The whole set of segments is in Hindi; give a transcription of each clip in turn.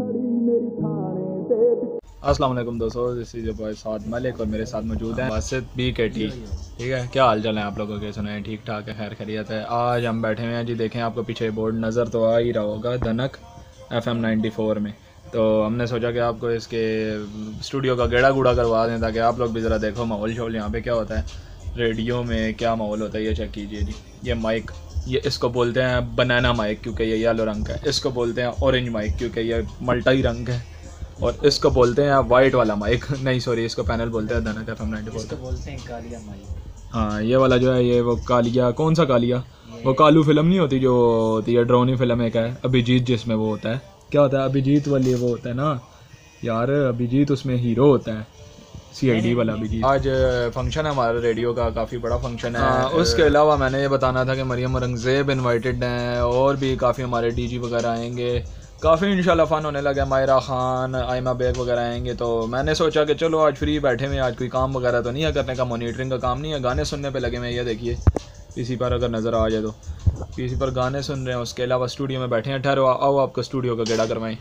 अस्सलाम वालेकुम दोस्तों, this is your boy Saad Malik और मेरे साथ मौजूद हैं बासित BKT। ठीक है, क्या हाल चाल है आप लोगों के? सुनाएं, ठीक ठाक है, खैर खैरियत है। आज हम बैठे हुए हैं जी, देखें आपको पीछे बोर्ड नज़र तो आ ही रहा होगा, धनक FM 94 में। तो हमने सोचा कि आपको इसके स्टूडियो का गेड़ा गूड़ा करवा दें ताकि आप लोग भी ज़रा देखो माहौल शोल यहाँ पे क्या होता है, रेडियो में क्या माहौल होता है। ये चेक कीजिए जी, ये माइक, ये इसको बोलते हैं बनाना माइक क्योंकि ये येलो रंग का है। इसको बोलते हैं ऑरेंज माइक क्योंकि ये मल्टाई रंग है। और इसको बोलते हैं वाइट वाला माइक, नहीं सॉरी, इसको पैनल बोलते हैं, धनक FM 94 बोलते हैं कालिया माइक। हाँ, ये वाला जो है, ये वो कालिया, कौन सा कालिया, वो कालू फिल्म नहीं होती जो होती है, ड्रोनी फिल्म एक है अभिजीत, जिसमें वो होता है, क्या होता है अभिजीत वाली, वो होता है ना यार, अभिजीत उसमें हीरो होता है, CID वाला अभिजीत। आज फंक्शन है हमारा रेडियो का, काफ़ी बड़ा फंक्शन है। उसके अलावा मैंने ये बताना था कि मरियम औरंगज़ेब इनवाइटेड हैं और भी काफ़ी हमारे DG वगैरह आएंगे, काफ़ी इंशाल्लाह फ़न होने लगा। मायरा खान, आयमा बेग वगैरह आएंगे। तो मैंने सोचा कि चलो आज फ्री बैठे हुए, आज कोई काम वगैरह तो नहीं है करने का, मॉनिटरिंग का काम नहीं है, गाने सुनने पे लगे हुए। ये देखिए PC पर अगर नज़र आ जाए तो PC पर गाने सुन रहे हैं। उसके अलावा स्टूडियो में बैठे हैं। ठहरो, आओ आपको स्टूडियो का गेड़ा करवाएं।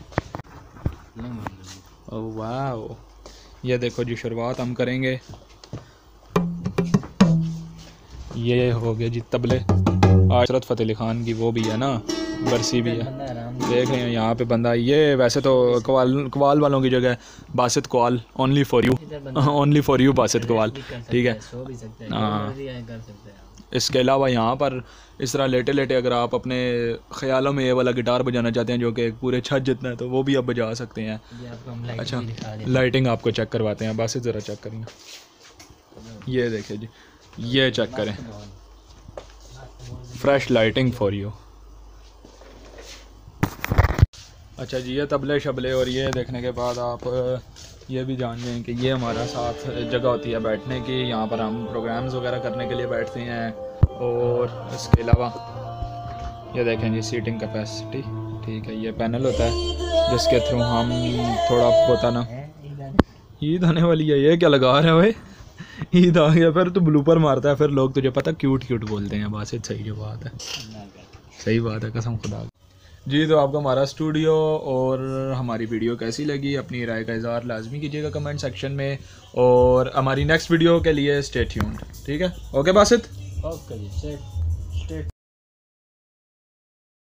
ओह वाह, ये देखो जी, शुरुआत हम करेंगे। ये हो गया जी तबले, आज हज़रत फ़तेह अली ख़ान की वो भी है ना, बरसी भी है। देख रहे हैं यहाँ पे बंदा, ये वैसे तो कवाल वालों की जगह है, Basit Kawal, only for you, only for you Basit Kawal. ठीक है, हाँ। इसके अलावा यहाँ पर इस तरह लेटे लेटे अगर आप अपने ख़्यालों में ये वाला गिटार बजाना चाहते हैं जो कि पूरे छत जितना है, तो वो भी आप बजा सकते हैं। अच्छा, लाइटिंग आपको चेक करवाते हैं, बासित ज़रा चेक करेंगे। ये देखिए जी, ये चेक करें, फ्रेश लाइटिंग फॉर यू। अच्छा जी, ये तबले शबले और ये देखने के बाद आप ये भी जान लें कि ये हमारा साथ जगह होती है बैठने की, यहाँ पर हम प्रोग्राम्स वगैरह करने के लिए बैठते हैं। और इसके अलावा ये देखें जी, सीटिंग कैपेसिटी, ठीक है, ये पैनल होता है जिसके थ्रू हम थोड़ा होता ना, ईद आने वाली है, ये क्या लगा रहा है भाई, ईद आ गया, फिर तो ब्लूपर मारता है, फिर लोग तुझे पता क्यूट क्यूट बोलते हैं। बात सही जो बात है, सही बात है, कसम खुदा जी। तो आपको हमारा स्टूडियो और हमारी वीडियो कैसी लगी, अपनी राय का इज़हार लाजमी कीजिएगा कमेंट सेक्शन में, और हमारी नेक्स्ट वीडियो के लिए स्टे ट्यून्ड। ठीक है, ओके बासित, ओके जी।